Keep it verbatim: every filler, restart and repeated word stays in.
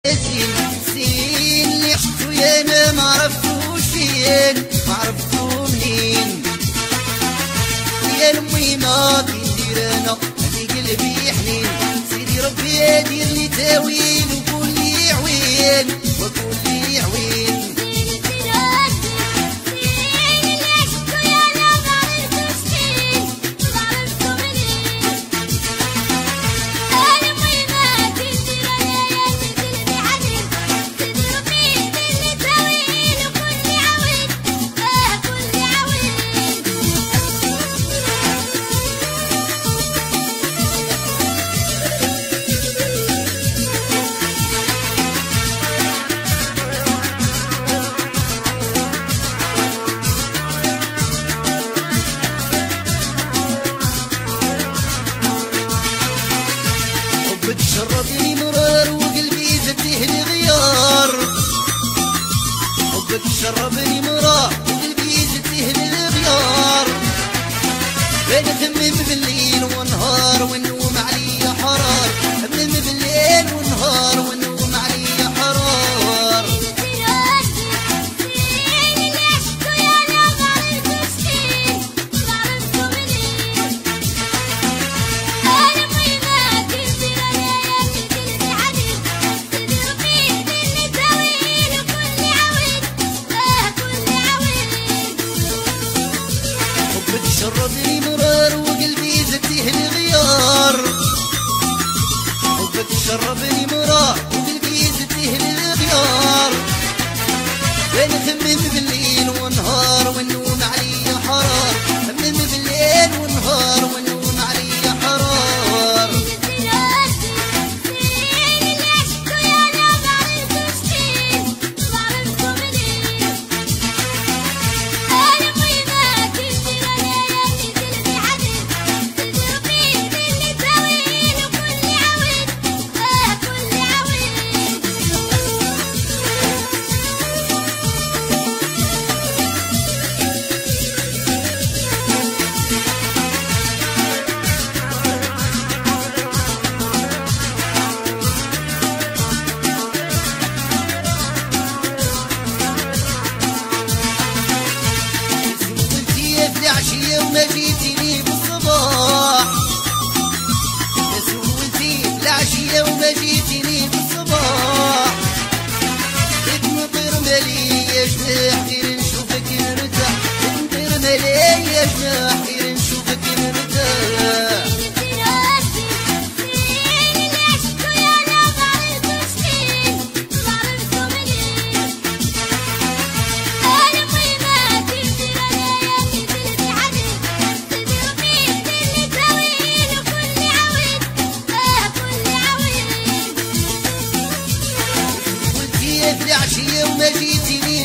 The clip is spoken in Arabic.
سين اللي عشتو يا انا ما عرفتوش فين ما عرفتو منين يا الميمة كي ندير انا هادي قلبي حنين سيدي ربي يدير لي تاويل وقول لي عوين وقول لي عوين شربني مرار وقلبي زديه الغيار حبك شربني مرار وقلبي زديه الغيار بنخمم بالليل ونهار ونوم عليا حرار خمم بالليل ونهار ونوم عليا حرار شربني مرار وقلبي زديه الغيار حبك شربني مرار وقلبي زديه الغيار بنخمم بالليل ونهار ونوم عليا حرار خمم بالليل ونهار ونوم عليا حرار العشية وما جيتيني بالصباح يا سولتي العشية وما جيتيني بالصباح بغيت نطير مالي يا جناح غير نشوفك نرتاح بغيت نطير مالي يا جناح غير نشوفك نرتاح العشية وما جيتيني